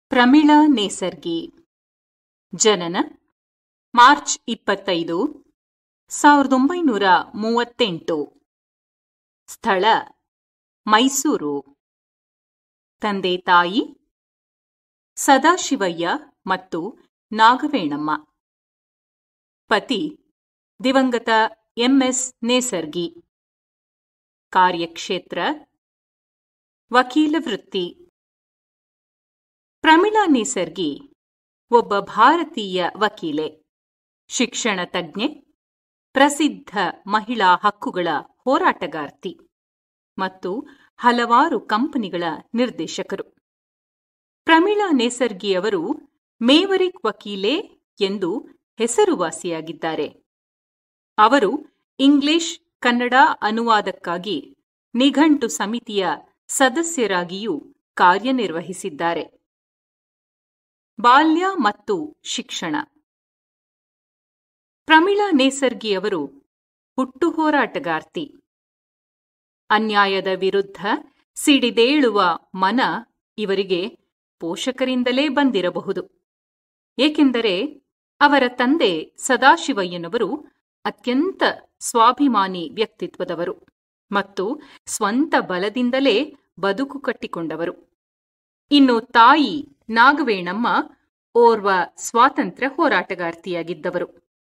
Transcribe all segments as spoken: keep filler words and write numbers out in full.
ಪ್ರಮೀಳಾ ನೇಸರ್ಗಿ. ಜನನ ಮಾರ್ಚ್ ಇಪ್ಪತ್ತೈದು, ಸಾವಿರದ ಒಂಬೈನೂರ ಮೂವತ್ತೆಂಟು. ಸ್ಥಳ ಮೈಸೂರು. ತಂದೆ ತಾಯಿ ಸದಾಶಿವಯ್ಯ ಮತ್ತು ನಾಗವೇಣಮ್ಮ. ಪತಿ ದಿವಂಗತ ಎಂಎಸ್ ನೇಸರ್ಗಿ. ಕಾರ್ಯಕ್ಷೇತ್ರ ವಕೀಲ ವೃತ್ತಿ. ಪ್ರಮೀಳಾ ನೇಸರ್ಗಿ ಒಬ್ಬ ಭಾರತೀಯ ವಕೀಲೆ, ಶಿಕ್ಷಣ ತಜ್ಞೆ, ಪ್ರಸಿದ್ಧ ಮಹಿಳಾ ಹಕ್ಕುಗಳ ಹೋರಾಟಗಾರ್ತಿ ಮತ್ತು ಹಲವಾರು ಕಂಪನಿಗಳ ನಿರ್ದೇಶಕರು. ಪ್ರಮೀಳಾ ನೇಸರ್ಗಿಯವರು ಮೇವರಿಕ್ ವಕೀಲೆ ಎಂದು ಹೆಸರುವಾಸಿಯಾಗಿದ್ದಾರೆ. ಅವರು ಇಂಗ್ಲಿಷ್ ಕನ್ನಡ ಅನುವಾದಕ್ಕಾಗಿ ನಿಘಂಟು ಸಮಿತಿಯ ಸದಸ್ಯರಾಗಿಯೂ ಕಾರ್ಯನಿರ್ವಹಿಸಿದ್ದಾರೆ. ಬಾಲ್ಯ ಮತ್ತು ಶಿಕ್ಷಣ. ಪ್ರಮೀಳಾ ನೇಸರ್ಗಿಯವರು ಹುಟ್ಟು ಹೋರಾಟಗಾರ್ತಿ. ಅನ್ಯಾಯದ ವಿರುದ್ಧ ಸಿಡಿದೇಳುವ ಮನ ಇವರಿಗೆ ಪೋಷಕರಿಂದಲೇ ಬಂದಿರಬಹುದು. ಏಕೆಂದರೆ ಅವರ ತಂದೆ ಸದಾಶಿವಯ್ಯನವರು ಅತ್ಯಂತ ಸ್ವಾಭಿಮಾನಿ ವ್ಯಕ್ತಿತ್ವದವರು ಮತ್ತು ಸ್ವಂತ ಬಲದಿಂದಲೇ ಬದುಕು ಕಟ್ಟಿಕೊಂಡವರು. ಇನ್ನು ತಾಯಿ ನಾಗವೇಣಮ್ಮ ಓರ್ವ ಸ್ವಾತಂತ್ರ್ಯ ಹೋರಾಟಗಾರ್ತಿಯಾಗಿದ್ದವರು.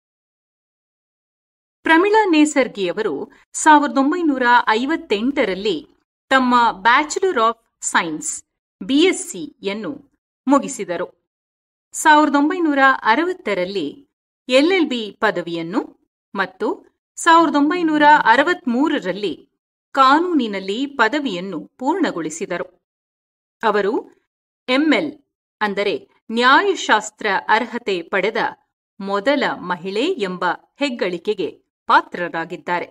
ಪ್ರಮೀಳಾ ನೇಸರ್ಗಿಯವರು ಸಾವಿರದ ಒಂಬೈನೂರ ಐವತ್ತೆಂಟರಲ್ಲಿ ತಮ್ಮ ಬ್ಯಾಚುಲರ್ ಆಫ್ ಸೈನ್ಸ್ ಬಿಎಸ್ಸಿ ಯನ್ನು ಮುಗಿಸಿದರು. ಸಾವಿರದ ಒಂಬೈನೂರ ಅರವತ್ತರಲ್ಲಿ ಎಲ್ಎಲ್ಬಿ ಪದವಿಯನ್ನು ಮತ್ತು ಸಾವಿರದ ಒಂಬೈನೂರ ಅರವತ್ಮೂರರಲ್ಲಿ ಕಾನೂನಿನಲ್ಲಿ ಪದವಿಯನ್ನು ಪೂರ್ಣಗೊಳಿಸಿದರು. ಅವರು ಎಂಎಲ್ ಅಂದರೆ ನ್ಯಾಯಶಾಸ್ತ್ರ ಅರ್ಹತೆ ಪಡೆದ ಮೊದಲ ಮಹಿಳೆ ಎಂಬ ಹೆಗ್ಗಳಿಕೆಗೆ ಪಾತ್ರರಾಗಿದ್ದಾರೆ.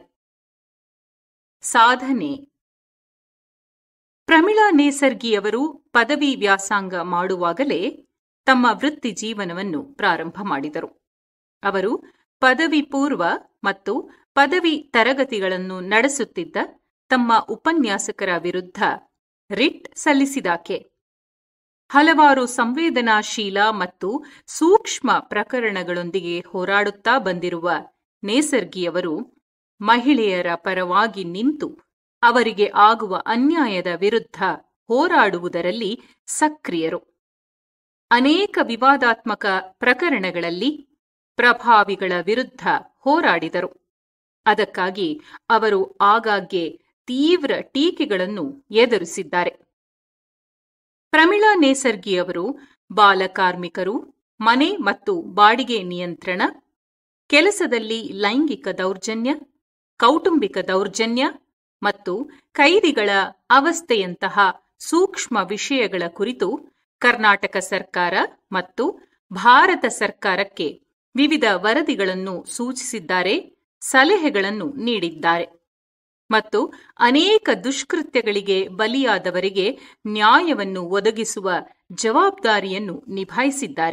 ಸಾಧನೆ. ಪ್ರಮೀಳಾ ನೇಸರ್ಗಿಯವರು ಪದವಿ ವ್ಯಾಸಂಗ ಮಾಡುವಾಗಲೇ ತಮ್ಮ ವೃತ್ತಿ ಜೀವನವನ್ನು ಪ್ರಾರಂಭ ಮಾಡಿದರು. ಅವರು ಪದವಿ ಪೂರ್ವ ಮತ್ತು ಪದವಿ ತರಗತಿಗಳನ್ನು ನಡೆಸುತ್ತಿದ್ದ ತಮ್ಮ ಉಪನ್ಯಾಸಕರ ವಿರುದ್ಧ ರಿಟ್ ಸಲ್ಲಿಸಿದಾಕೆ. ಹಲವಾರು ಸಂವೇದನಾಶೀಲ ಮತ್ತು ಸೂಕ್ಷ್ಮ ಪ್ರಕರಣಗಳೊಂದಿಗೆ ಹೋರಾಡುತ್ತಾ ಬಂದಿರುವ ನೇಸರ್ಗಿಯವರು ಮಹಿಳೆಯರ ಪರವಾಗಿ ನಿಂತು ಅವರಿಗೆ ಆಗುವ ಅನ್ಯಾಯದ ವಿರುದ್ಧ ಹೋರಾಡುವುದರಲ್ಲಿ ಸಕ್ರಿಯರು. ಅನೇಕ ವಿವಾದಾತ್ಮಕ ಪ್ರಕರಣಗಳಲ್ಲಿ ಪ್ರಭಾವಿಗಳ ವಿರುದ್ಧ ಹೋರಾಡಿದರು. ಅದಕ್ಕಾಗಿ ಅವರು ಆಗಾಗ್ಗೆ ತೀವ್ರ ಟೀಕೆಗಳನ್ನು ಎದುರಿಸಿದ್ದಾರೆ. ಪ್ರಮೀಳಾ ನೇಸರ್ಗಿಯವರು ಬಾಲಕಾರ್ಮಿಕರು, ಮನೆ ಮತ್ತು ಬಾಡಿಗೆ ನಿಯಂತ್ರಣ, ಕೆಲಸದಲ್ಲಿ ಲೈಂಗಿಕ ದೌರ್ಜನ್ಯ, ಕೌಟುಂಬಿಕ ದೌರ್ಜನ್ಯ ಮತ್ತು ಕೈದಿಗಳ ಅವಸ್ಥೆಯಂತಹ ಸೂಕ್ಷ್ಮ ವಿಷಯಗಳ ಕುರಿತು ಕರ್ನಾಟಕ ಸರ್ಕಾರ ಮತ್ತು ಭಾರತ ಸರ್ಕಾರಕ್ಕೆ ವಿವಿಧ ವರದಿಗಳನ್ನು ಸೂಚಿಸಿದ್ದಾರೆ, ಸಲಹೆಗಳನ್ನು ನೀಡಿದ್ದಾರೆ ಮತ್ತು ಅನೇಕ ದುಷ್ಕೃತ್ಯಗಳಿಗೆ ಬಲಿಯಾದವರಿಗೆ ನ್ಯಾಯವನ್ನು ಒದಗಿಸುವ ಜವಾಬ್ದಾರಿಯನ್ನು ನಿಭಾಯಿಸಿದ್ದಾರೆ.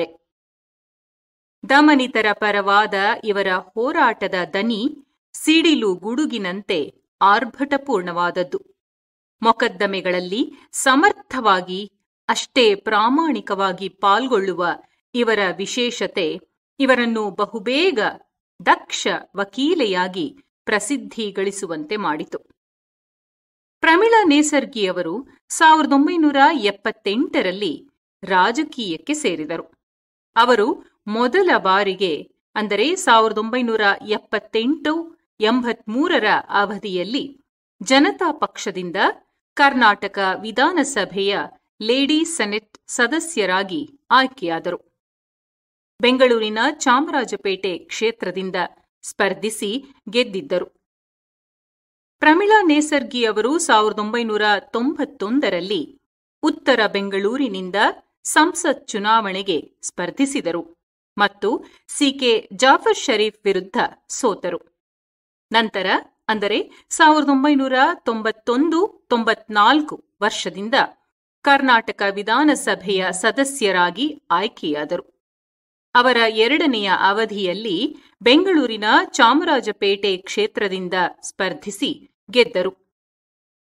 ದಮನಿತರ ಪರವಾದ ಇವರ ಹೋರಾಟದ ದನಿ ಸಿಡಿಲು ಗುಡುಗಿನಂತೆ ಆರ್ಭಟಪೂರ್ಣವಾದದ್ದು. ಮೊಕದ್ದಮೆಗಳಲ್ಲಿ ಸಮರ್ಥವಾಗಿ ಅಷ್ಟೇ ಪ್ರಾಮಾಣಿಕವಾಗಿ ಪಾಲ್ಗೊಳ್ಳುವ ಇವರ ವಿಶೇಷತೆ ಇವರನ್ನು ಬಹುಬೇಗ ದಕ್ಷ ವಕೀಲೆಯಾಗಿ ಪ್ರಸಿದ್ಧಿ ಗಳಿಸುವಂತೆ ಮಾಡಿತು. ಪ್ರಮೀಳಾ ನೇಸರ್ಗಿಯವರು ಸಾವಿರದ ಒಂಬೈನೂರ ಎಪ್ಪತ್ತೆಂಟರಲ್ಲಿ ರಾಜಕೀಯಕ್ಕೆ ಸೇರಿದರು. ಅವರು ಮೊದಲ ಬಾರಿಗೆ ಅಂದರೆ ಸಾವಿರದ ಒಂಬೈನೂರ ಎಪ್ಪತ್ತೆಂಟು ಎಂಬತ್ಮೂರರ ಅವಧಿಯಲ್ಲಿ ಜನತಾ ಪಕ್ಷದಿಂದ ಕರ್ನಾಟಕ ವಿಧಾನಸಭೆಯ ಲೇಡಿ ಸೆನೆಟ್ ಸದಸ್ಯರಾಗಿ ಆಯ್ಕೆಯಾದರು. ಬೆಂಗಳೂರಿನ ಚಾಮರಾಜಪೇಟೆ ಕ್ಷೇತ್ರದಿಂದ ಸ್ಪರ್ಧಿಸಿ ಗೆದ್ದಿದ್ದರು. ಪ್ರಮೀಳಾ ನೇಸರ್ಗಿಯವರು ಸಾವಿರದ ಒಂಬೈನೂರ ತೊಂಬತ್ತೊಂದರಲ್ಲಿ ಉತ್ತರ ಬೆಂಗಳೂರಿನಿಂದ ಸಂಸತ್ ಚುನಾವಣೆಗೆ ಸ್ಪರ್ಧಿಸಿದರು ಮತ್ತು ಸಿಕೆ ಜಾಫರ್ ಶರೀಫ್ ವಿರುದ್ಧ ಸೋತರು. ನಂತರ ಅಂದರೆ ಸಾವಿರದ ಒಂಬೈನೂರ ತೊಂಬತ್ತೊಂದು ತೊಂಬತ್ನಾಲ್ಕು ವರ್ಷದಿಂದ ಕರ್ನಾಟಕ ವಿಧಾನಸಭೆಯ ಸದಸ್ಯರಾಗಿ ಆಯ್ಕೆಯಾದರು. ಅವರ ಎರಡನೆಯ ಅವಧಿಯಲ್ಲಿ ಬೆಂಗಳೂರಿನ ಚಾಮರಾಜಪೇಟೆ ಕ್ಷೇತ್ರದಿಂದ ಸ್ಪರ್ಧಿಸಿ ಗೆದ್ದರು.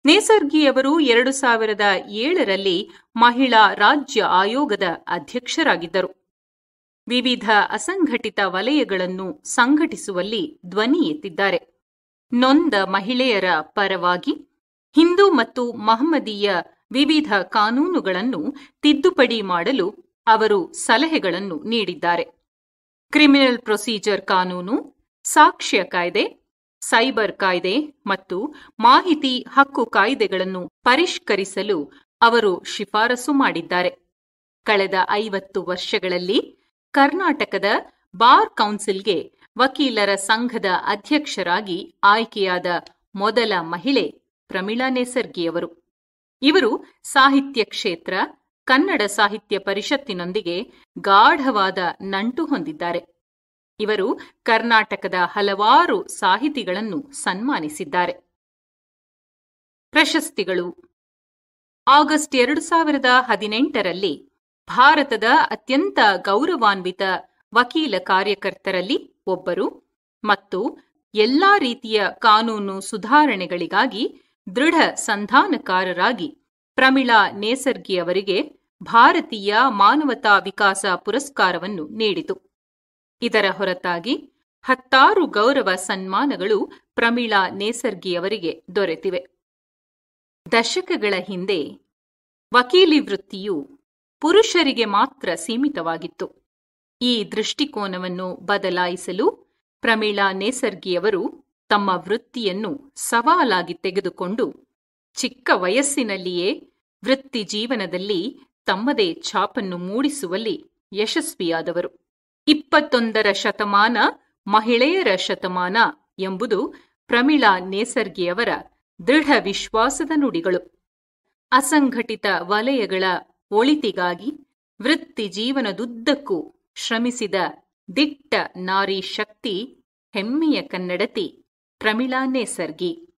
ನೇಸರ್ಗಿಯವರು ಎರಡು ಸಾವಿರದ ಏಳರಲ್ಲಿ ಮಹಿಳಾ ರಾಜ್ಯ ಆಯೋಗದ ಅಧ್ಯಕ್ಷರಾಗಿದ್ದರು. ವಿವಿಧ ಅಸಂಘಟಿತ ವಲಯಗಳನ್ನು ಸಂಘಟಿಸುವಲ್ಲಿ ಧ್ವನಿ ಎತ್ತಿದ್ದಾರೆ. ನೊಂದ ಮಹಿಳೆಯರ ಪರವಾಗಿ ಹಿಂದೂ ಮತ್ತು ಮಹಮ್ಮದೀಯ ವಿವಿಧ ಕಾನೂನುಗಳನ್ನು ತಿದ್ದುಪಡಿ ಮಾಡಲು ಅವರು ಸಲಹೆಗಳನ್ನು ನೀಡಿದ್ದಾರೆ. ಕ್ರಿಮಿನಲ್ ಪ್ರೊಸೀಜರ್ ಕಾನೂನು, ಸಾಕ್ಷ್ಯ ಕಾಯ್ದೆ, ಸೈಬರ್ ಕಾಯ್ದೆ ಮತ್ತು ಮಾಹಿತಿ ಹಕ್ಕು ಕಾಯ್ದೆಗಳನ್ನು ಪರಿಷ್ಕರಿಸಲು ಅವರು ಶಿಫಾರಸು ಮಾಡಿದ್ದಾರೆ. ಕಳೆದ ಐವತ್ತು ವರ್ಷಗಳಲ್ಲಿ ಕರ್ನಾಟಕದ ಬಾರ್ ಕೌನ್ಸಿಲ್ಗೆ ವಕೀಲರ ಸಂಘದ ಅಧ್ಯಕ್ಷರಾಗಿ ಆಯ್ಕೆಯಾದ ಮೊದಲ ಮಹಿಳೆ ಪ್ರಮೀಳಾ ನೇಸರ್ಗಿಯವರು. ಇವರು ಸಾಹಿತ್ಯ ಕ್ಷೇತ್ರ, ಕನ್ನಡ ಸಾಹಿತ್ಯ ಪರಿಷತ್ತಿನೊಂದಿಗೆ ಗಾಢವಾದ ನಂಟು ಹೊಂದಿದ್ದಾರೆ. ಇವರು ಕರ್ನಾಟಕದ ಹಲವಾರು ಸಾಹಿತಿಗಳನ್ನು ಸನ್ಮಾನಿಸಿದ್ದಾರೆ. ಪ್ರಶಸ್ತಿಗಳು. ಆಗಸ್ಟ್ ಎರಡು ಸಾವಿರದ ಹದಿನೆಂಟರಲ್ಲಿ ಭಾರತದ ಅತ್ಯಂತ ಗೌರವಾನ್ವಿತ ವಕೀಲ ಕಾರ್ಯಕರ್ತರಲ್ಲಿ ಒಬ್ಬರು ಮತ್ತು ಎಲ್ಲಾ ರೀತಿಯ ಕಾನೂನು ಸುಧಾರಣೆಗಳಿಗಾಗಿ ದೃಢ ಸಂಧಾನಕಾರರಾಗಿ ಪ್ರಮೀಳಾ ನೇಸರ್ಗಿಯವರಿಗೆ ಭಾರತೀಯ ಮಾನವತಾ ವಿಕಾಸ ಪುರಸ್ಕಾರವನ್ನು ನೀಡಿತು. ಇದರ ಹೊರತಾಗಿ ಹತ್ತಾರು ಗೌರವ ಸನ್ಮಾನಗಳು ಪ್ರಮೀಳಾ ನೇಸರ್ಗಿಯವರಿಗೆ ದೊರೆತಿವೆ. ದಶಕಗಳ ಹಿಂದೆ ವಕೀಲಿ ವೃತ್ತಿಯು ಪುರುಷರಿಗೆ ಮಾತ್ರ ಸೀಮಿತವಾಗಿತ್ತು. ಈ ದೃಷ್ಟಿಕೋನವನ್ನು ಬದಲಾಯಿಸಲು ಪ್ರಮೀಳಾ ನೇಸರ್ಗಿಯವರು ತಮ್ಮ ವೃತ್ತಿಯನ್ನು ಸವಾಲಾಗಿ ತೆಗೆದುಕೊಂಡು ಚಿಕ್ಕ ವಯಸ್ಸಿನಲ್ಲಿಯೇ ವೃತ್ತಿ ಜೀವನದಲ್ಲಿ ತಮ್ಮದೇ ಛಾಪನ್ನು ಮೂಡಿಸುವಲ್ಲಿ ಯಶಸ್ವಿಯಾದವರು. ಇಪ್ಪತ್ತೊಂದರ ಶತಮಾನ ಮಹಿಳೆಯರ ಶತಮಾನ ಎಂಬುದು ಪ್ರಮೀಳಾ ನೇಸರ್ಗಿಯವರ ದೃಢ ವಿಶ್ವಾಸದ ನುಡಿಗಳು. ಅಸಂಘಟಿತ ವಲಯಗಳ ಒಳಿತಿಗಾಗಿ ವೃತ್ತಿ ಜೀವನದುದ್ದಕ್ಕೂ ಶ್ರಮಿಸಿದ ದಿಟ್ಟ ನಾರಿ ಶಕ್ತಿ, ಹೆಮ್ಮೆಯ ಕನ್ನಡತಿ ಪ್ರಮೀಳಾ ನೇಸರ್ಗಿ.